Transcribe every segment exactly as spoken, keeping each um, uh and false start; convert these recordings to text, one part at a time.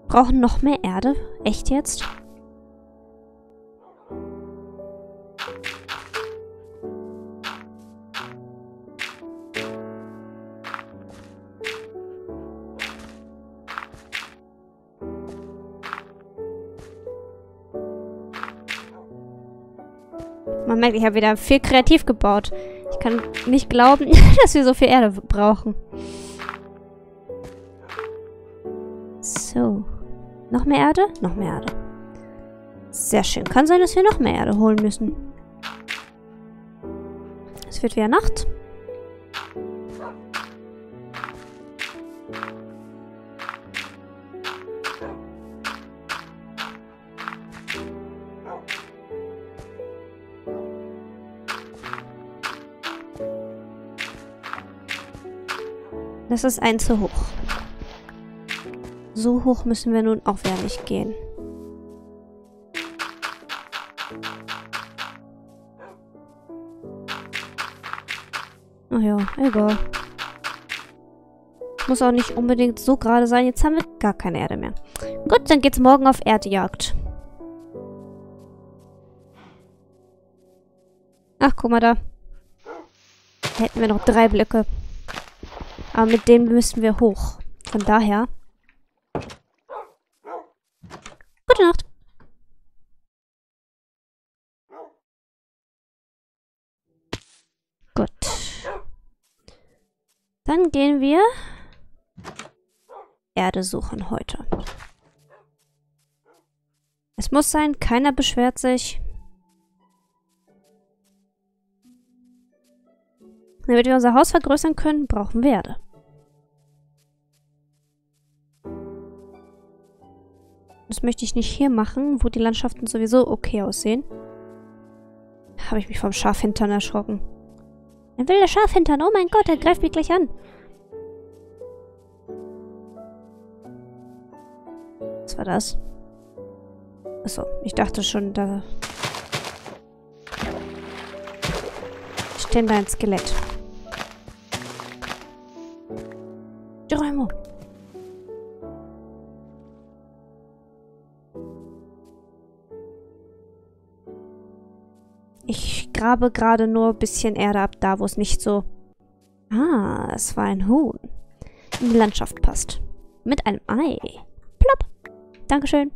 Brauchen noch mehr Erde? Echt jetzt? Man merkt, ich habe wieder viel kreativ gebaut. Ich kann nicht glauben, dass wir so viel Erde brauchen. So. Noch mehr Erde? Noch mehr Erde. Sehr schön. Kann sein, dass wir noch mehr Erde holen müssen. Es wird wieder Nacht. Das ist ein zu hoch. So hoch müssen wir nun auch wieder nicht gehen. Ach ja, egal. Muss auch nicht unbedingt so gerade sein. Jetzt haben wir gar keine Erde mehr. Gut, dann geht's morgen auf Erdjagd. Ach, guck mal da. Da hätten wir noch drei Blöcke. Aber mit denen müssen wir hoch. Von daher. Gute Nacht. Gut. Dann gehen wir Erde suchen heute. Es muss sein, keiner beschwert sich. Damit wir unser Haus vergrößern können, brauchen wir Erde. Das möchte ich nicht hier machen, wo die Landschaften sowieso okay aussehen. Habe ich mich vom Schafhintern erschrocken. Ein wilder Schafhintern, oh mein Gott, er greift mich gleich an. Was war das? Achso, ich dachte schon, da steht da ein Skelett. Geronimo. Ich grabe gerade nur ein bisschen Erde ab, da wo es nicht so... Ah, es war ein Huhn. In die Landschaft passt. Mit einem Ei. Plopp. Dankeschön.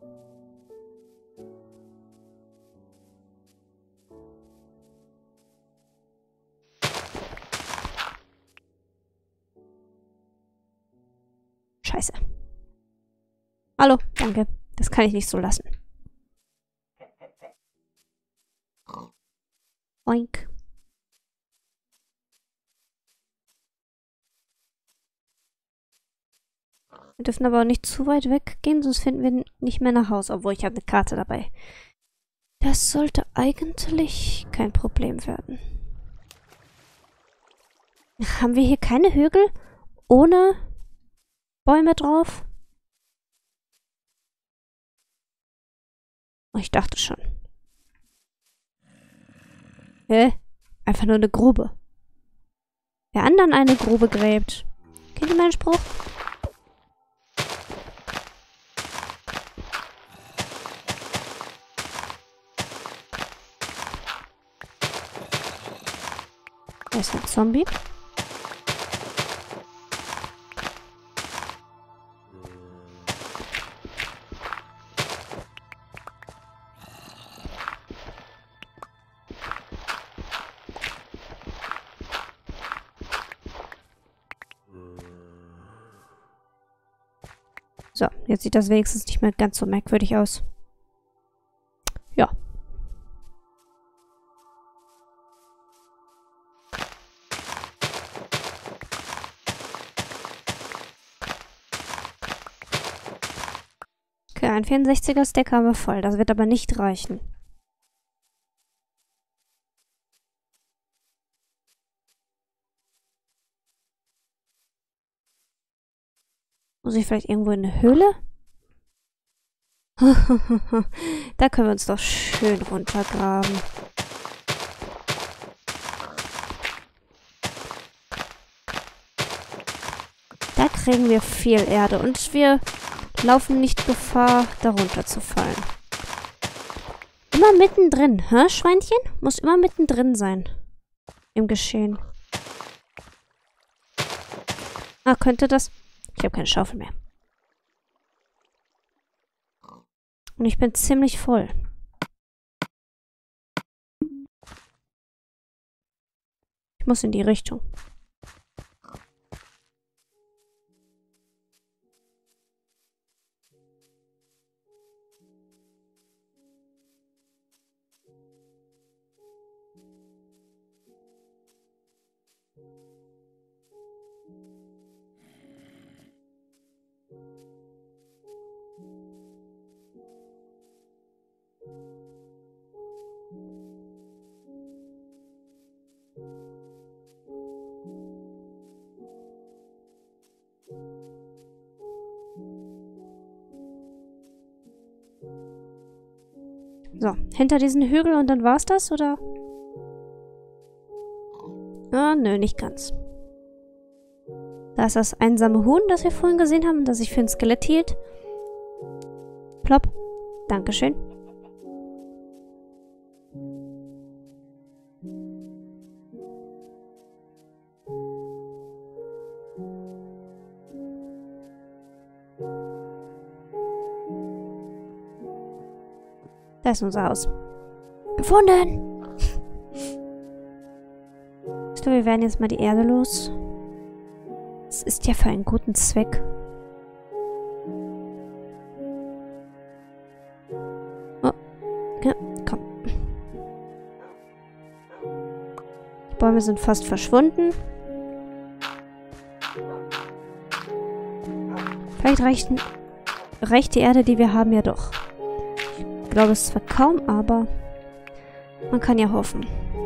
Scheiße. Hallo, danke. Das kann ich nicht so lassen. Oink. Wir dürfen aber auch nicht zu weit weggehen, sonst finden wir nicht mehr nach Hause. Obwohl, ich habe eine Karte dabei. Das sollte eigentlich kein Problem werden. Haben wir hier keine Hügel ohne Bäume drauf? Oh, ich dachte schon. Hä? Einfach nur eine Grube. Wer anderen eine Grube gräbt. Kennt ihr meinen Spruch? Da ist ein Zombie. So, jetzt sieht das wenigstens nicht mehr ganz so merkwürdig aus. Ja. Okay, ein vierundsechziger Stack haben wir voll. Das wird aber nicht reichen. Muss ich vielleicht irgendwo in eine Höhle? Da können wir uns doch schön runtergraben. Da kriegen wir viel Erde und wir laufen nicht Gefahr, darunter zu fallen. Immer mittendrin, hä, Schweinchen? Muss immer mittendrin sein. Im Geschehen. Ah, könnte das... Ich habe keine Schaufel mehr. Und ich bin ziemlich voll. Ich muss in die Richtung. So, hinter diesen Hügel und dann war's das, oder? Ah, nö, nicht ganz. Da ist das einsame Huhn, das wir vorhin gesehen haben, das sich für ein Skelett hielt. Plopp. Dankeschön. Da ist unser Haus. Gefunden! Ich glaube, wir werden jetzt mal die Erde los. Es ist ja für einen guten Zweck. Oh. Ja, komm. Die Bäume sind fast verschwunden. Vielleicht reicht, reicht die Erde, die wir haben, ja doch. Ich glaube es zwar kaum, aber man kann ja hoffen.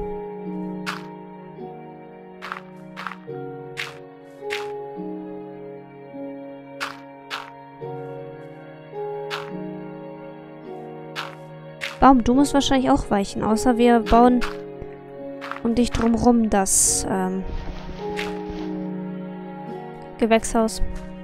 Baum, du musst wahrscheinlich auch weichen, außer wir bauen um dich drumherum das ähm, Gewächshaus.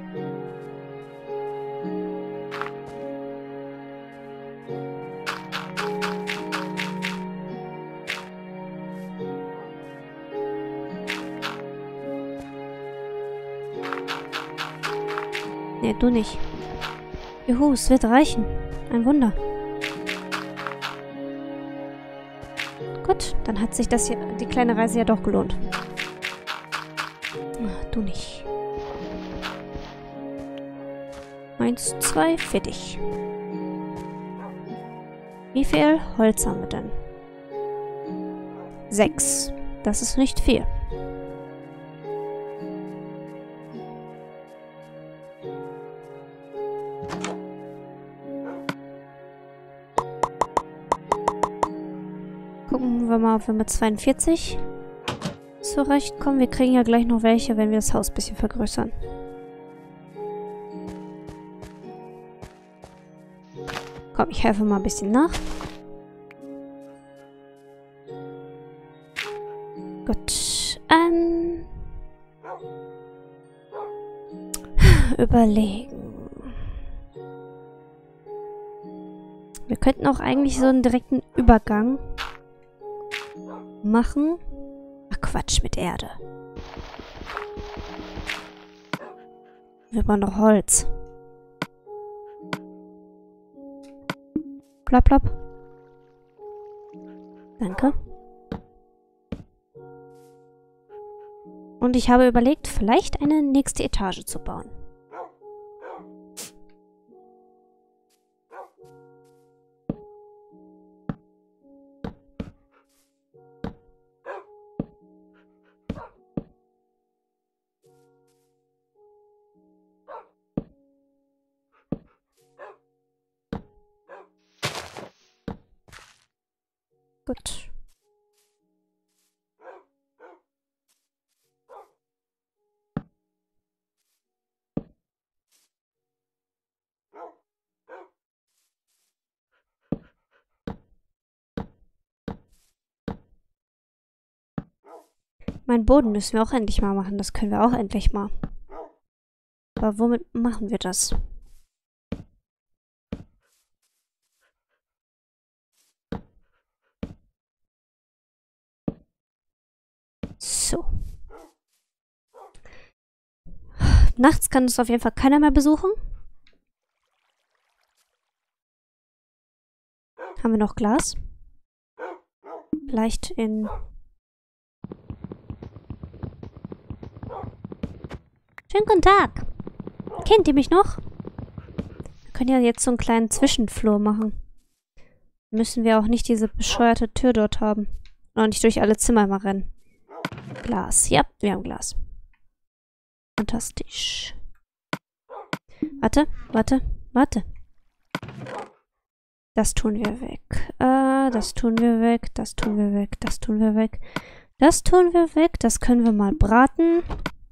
Nee, du nicht. Juhu, es wird reichen. Ein Wunder. Gut, dann hat sich das hier, die kleine Reise ja doch gelohnt. Ach, du nicht. Eins, zwei, fertig. Wie viel Holz haben wir denn? Sechs. Das ist nicht viel. Gucken wir mal, ob wir mit zweiundvierzig zurechtkommen. Wir kriegen ja gleich noch welche, wenn wir das Haus ein bisschen vergrößern. Komm, ich helfe mal ein bisschen nach. Gut. Ähm. Überlegen. Wir könnten auch eigentlich so einen direkten Übergang machen. Ach Quatsch, mit Erde. Wir brauchen noch Holz. Plopp, plopp. Danke. Und ich habe überlegt, vielleicht eine nächste Etage zu bauen. Gut. Mein Boden müssen wir auch endlich mal machen. Das können wir auch endlich mal. Aber womit machen wir das? So. Nachts kann es auf jeden Fall keiner mehr besuchen. Haben wir noch Glas? Vielleicht in... Schönen guten Tag. Kennt ihr mich noch? Wir können ja jetzt so einen kleinen Zwischenflur machen. Müssen wir auch nicht diese bescheuerte Tür dort haben. Und nicht durch alle Zimmer mal rennen. Glas. Ja, wir haben Glas. Fantastisch. Warte, warte, warte. Das tun wir weg. Äh, das tun wir weg. Das tun wir weg. Das tun wir weg. Das tun wir weg. Das können wir mal braten.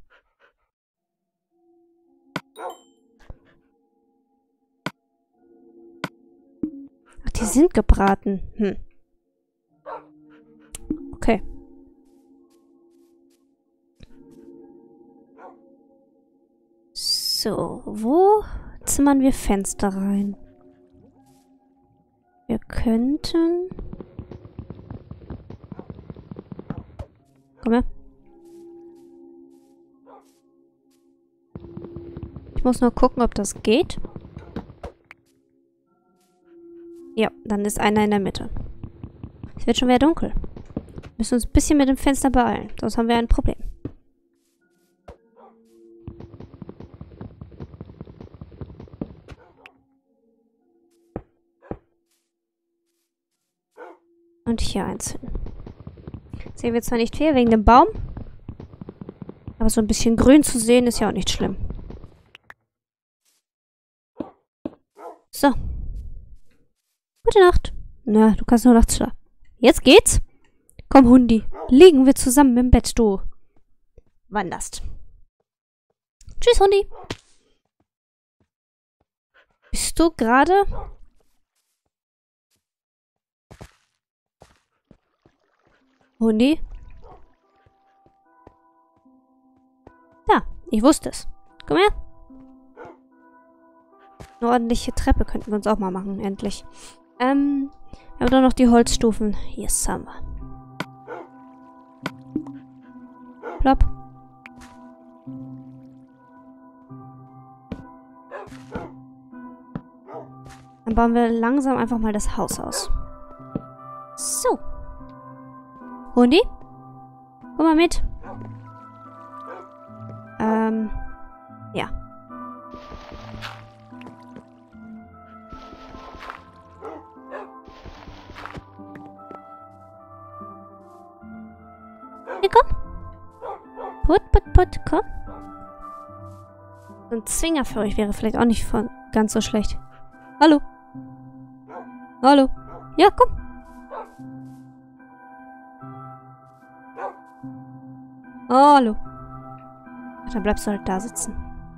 Ach, die sind gebraten. Hm. Okay. So, wo zimmern wir Fenster rein? Wir könnten... Komm her. Ich muss nur gucken, ob das geht. Ja, dann ist einer in der Mitte. Es wird schon wieder dunkel. Wir müssen uns ein bisschen mit dem Fenster beeilen, sonst haben wir ein Problem. Und hier eins hin. Sehen wir zwar nicht viel wegen dem Baum, aber so ein bisschen grün zu sehen ist ja auch nicht schlimm. So. Gute Nacht. Na, du kannst nur nachts schlafen. Jetzt geht's. Komm, Hundi. Liegen wir zusammen im Bett, du wanderst. Tschüss, Hundi. Bist du gerade... Hundi? Ja, ich wusste es. Komm her. Eine ordentliche Treppe könnten wir uns auch mal machen, endlich. Ähm, wir haben doch noch die Holzstufen. Yes, haben wir. Plopp. Dann bauen wir langsam einfach mal das Haus aus. So. Hundi? Komm mal mit. Ähm, ja. Hier, komm. Put, put, put, komm. So ein Zwinger für euch wäre vielleicht auch nicht von ganz so schlecht. Hallo. Hallo. Ja, komm. Hallo. Dann bleibst du halt da sitzen.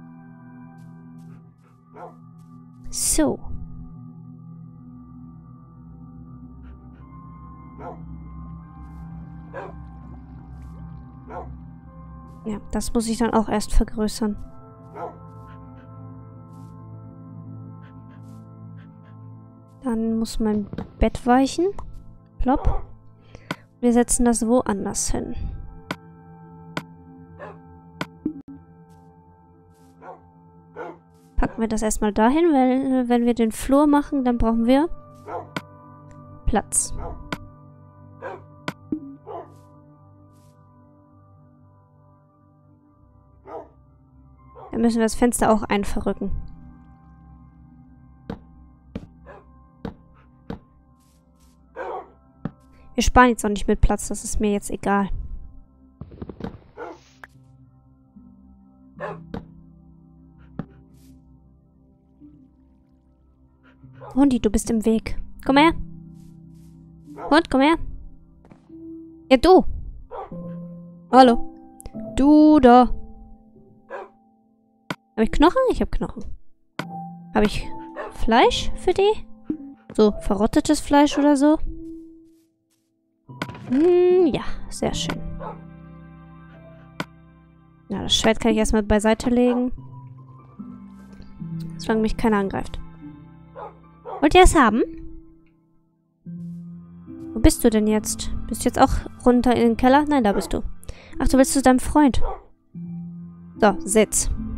So. Ja, das muss ich dann auch erst vergrößern. Dann muss mein Bett weichen. Plopp. Wir setzen das woanders hin. Packen wir das erstmal dahin, weil wenn wir den Flur machen, dann brauchen wir Platz. Dann müssen wir das Fenster auch einverrücken. Wir sparen jetzt auch nicht mit Platz, das ist mir jetzt egal. Hundi, du bist im Weg. Komm her. Hund, komm her. Ja, du. Hallo. Du da. Habe ich Knochen? Ich habe Knochen. Habe ich Fleisch für die? So, verrottetes Fleisch oder so? Hm, ja, sehr schön. Ja, das Schwert kann ich erstmal beiseite legen. Solange mich keiner angreift. Wollt ihr es haben? Wo bist du denn jetzt? Bist du jetzt auch runter in den Keller? Nein, da bist du. Ach, du willst zu deinem Freund. So, Sitz.